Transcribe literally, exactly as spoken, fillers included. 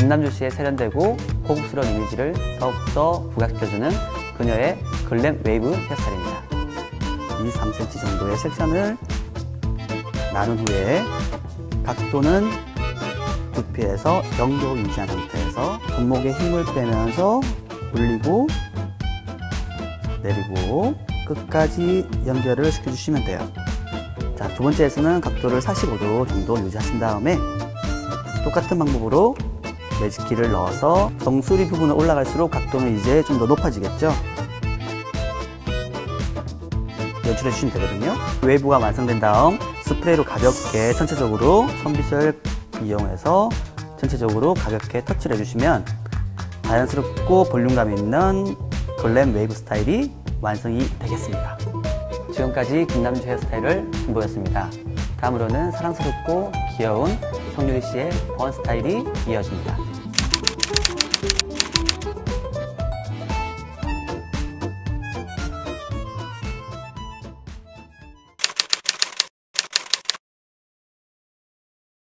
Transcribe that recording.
김남주 씨의 세련되고 고급스러운 이미지를 더욱더 부각시켜주는 그녀의 글램 웨이브 헤어스타일입니다. 이 삼 센티미터 정도의 섹션을 나눈 후에 각도는 두피에서 영도 유지한 상태에서 손목에 힘을 빼면서 올리고 내리고 끝까지 연결을 시켜주시면 돼요. 자, 두 번째에서는 각도를 사십오 도 정도 유지하신 다음에 똑같은 방법으로 매직키를 넣어서 정수리 부분을 올라갈수록 각도는 이제 좀 더 높아지겠죠? 연출해 주시면 되거든요. 웨이브가 완성된 다음 스프레이로 가볍게 전체적으로 선빗을 이용해서 전체적으로 가볍게 터치를 해주시면 자연스럽고 볼륨감 있는 글램 웨이브 스타일이 완성이 되겠습니다. 지금까지 김남주 헤어스타일을 보였습니다. 다음으로는 사랑스럽고 귀여운 성유리 씨의 번 스타일이 이어집니다.